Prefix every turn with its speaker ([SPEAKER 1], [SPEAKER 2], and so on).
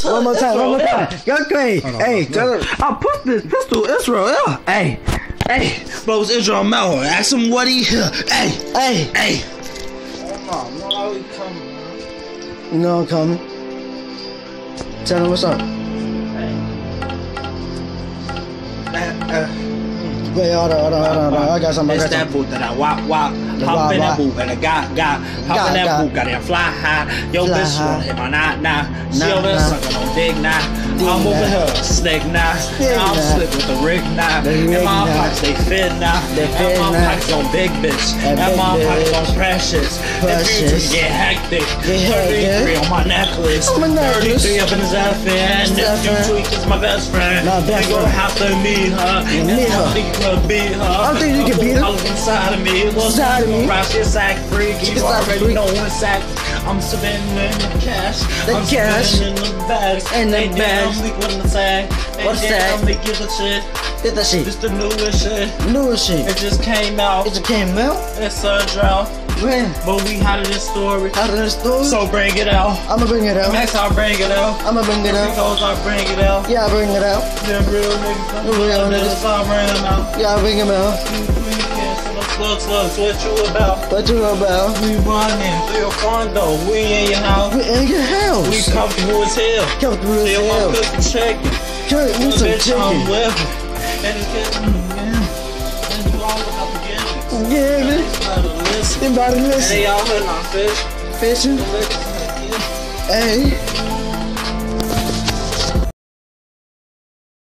[SPEAKER 1] One more time. Y'all crazy. Hey, I put this pistol Israel. Hey.
[SPEAKER 2] Bro, it's Israel Mel. Ask him what he hear. Hey.
[SPEAKER 1] No, he coming. You know I'm coming. Tell him what's up. Wait, hold on. I got something.
[SPEAKER 2] It's that boot that I walk. Hop in that boot and I got. Hop in that boot, got that fly high. Yo, bitch, wanna hit my nah. She over there sucking on dick now. I'm over here, snake now. I'm slick with the rig now. And my pockets, they fit now. And my pockets on big bitch. And my pockets on precious. And future get hectic. 33 on my necklace. 33 up in his outfit. And if you tweak is my best friend. You gonna have to meet her. And I don't think you can beat her.
[SPEAKER 1] I don't think you can beat her.
[SPEAKER 2] I was inside of me. It was
[SPEAKER 1] inside of me.
[SPEAKER 2] She's sack freaky. You already know when sack. I'm spending the cash. I'm spending in the bags.
[SPEAKER 1] In the bags.
[SPEAKER 2] I'm leaking the sack.
[SPEAKER 1] What's that?
[SPEAKER 2] I'm leaking the shit.
[SPEAKER 1] Get that shit.
[SPEAKER 2] It's the newest shit. It just came out.
[SPEAKER 1] It just came out?
[SPEAKER 2] It's a drought.
[SPEAKER 1] When?
[SPEAKER 2] But we had this story.
[SPEAKER 1] So
[SPEAKER 2] bring it out.
[SPEAKER 1] I'ma bring it out.
[SPEAKER 2] Next I'll bring it out.
[SPEAKER 1] I'ma bring it out.
[SPEAKER 2] Because I'll bring it out.
[SPEAKER 1] Yeah, I'll bring it out.
[SPEAKER 2] Them real niggas. I'll bring them out.
[SPEAKER 1] Yeah, I'll bring them out.
[SPEAKER 2] Slugs, what you about?
[SPEAKER 1] What you about?
[SPEAKER 2] We running through your condo. We in your house.
[SPEAKER 1] We in your house.
[SPEAKER 2] We comfortable as hell.
[SPEAKER 1] Comfortable as hell.
[SPEAKER 2] Still my cooking chicken.
[SPEAKER 1] Cook me some chicken.
[SPEAKER 2] I'm with it. And it's getting and you all about to get it.
[SPEAKER 1] Yeah, man.
[SPEAKER 2] Everybody listen.
[SPEAKER 1] Everybody listen.
[SPEAKER 2] And they all here now fishing.
[SPEAKER 1] Fishing? Hey.